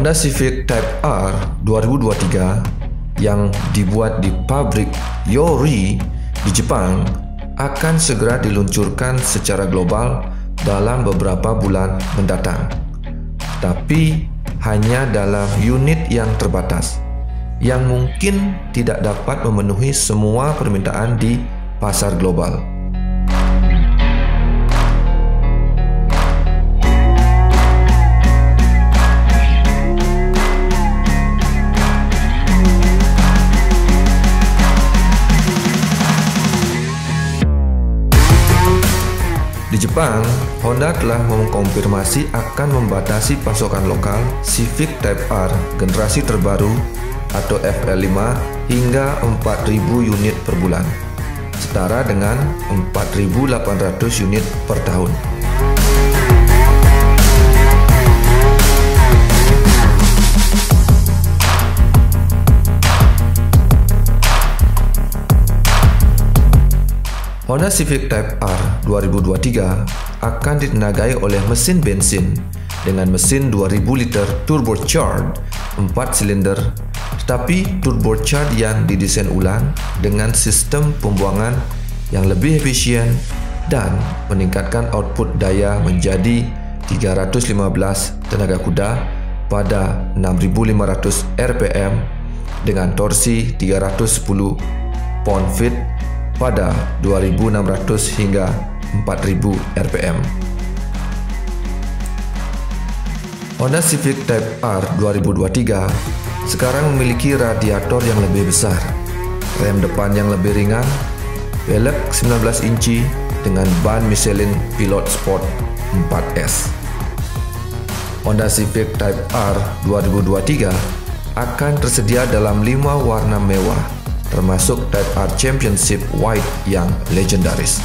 Honda Civic Type R 2023 yang dibuat di pabrik Yori di Jepang akan segera diluncurkan secara global dalam beberapa bulan mendatang. Tapi hanya dalam unit yang terbatas, yang mungkin tidak dapat memenuhi semua permintaan di pasar global. Di Jepang, Honda telah mengkonfirmasi akan membatasi pasokan lokal Civic Type R generasi terbaru atau FL5 hingga 4.000 unit per bulan, setara dengan 4.800 unit per tahun. Honda Civic Type R 2023 akan ditenagai oleh mesin bensin dengan mesin 2000 liter turbocharged 4 silinder, tetapi turbocharged yang didesain ulang dengan sistem pembuangan yang lebih efisien dan meningkatkan output daya menjadi 315 tenaga kuda pada 6.500 rpm dengan torsi 310 pound-feet pada 2.600 hingga 4.000 rpm. Honda Civic Type R 2023 sekarang memiliki radiator yang lebih besar, rem depan yang lebih ringan, velg 19 inci dengan ban Michelin Pilot Sport 4S. Honda Civic Type R 2023 akan tersedia dalam 5 warna mewah, termasuk Type R Championship White yang legendaris.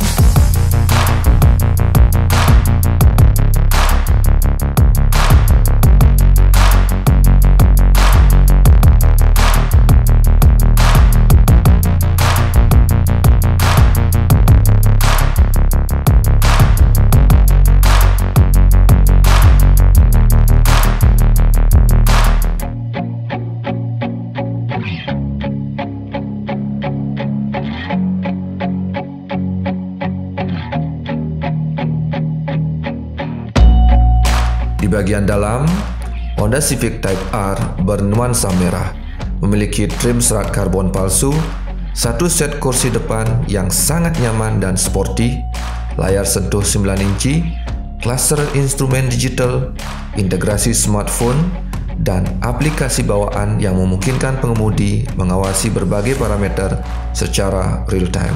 Di bagian dalam, Honda Civic Type R bernuansa merah, memiliki trim serat karbon palsu, satu set kursi depan yang sangat nyaman dan sporty, layar sentuh 9 inci, cluster instrumen digital, integrasi smartphone, dan aplikasi bawaan yang memungkinkan pengemudi mengawasi berbagai parameter secara real-time.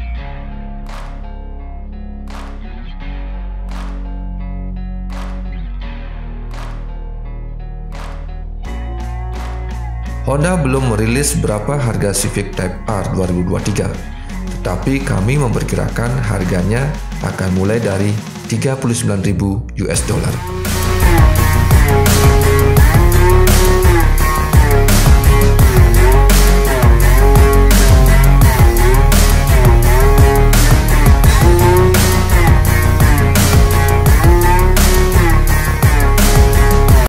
Honda belum merilis berapa harga Civic Type R 2023, tetapi kami memperkirakan harganya akan mulai dari $39.000.